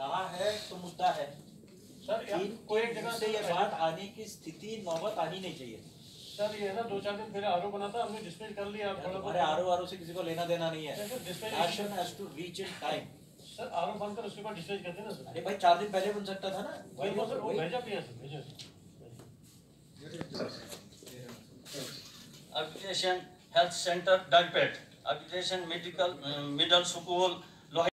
कहा है तो मुद्दा है सर। कोई एक जगह से ये बात आने की स्थिति नौबत आनी नहीं चाहिए सर। ये ना 2-4 दिन पहले आरोप बना था, हमने डिस्मिस कर लिया। हमारे आरोप से किसी को लेना देना नहीं है। Action has to reach in time. Sir आरोप बनकर उसके बाद डिस्मिस करते ना सर। अरे भाई 4 दिन पहले बन सकता था ना। वही तो सर, वो भेजा भी है सर, भेजा। Agitation Health Center, Dagpet, Agitation Medical Middle School,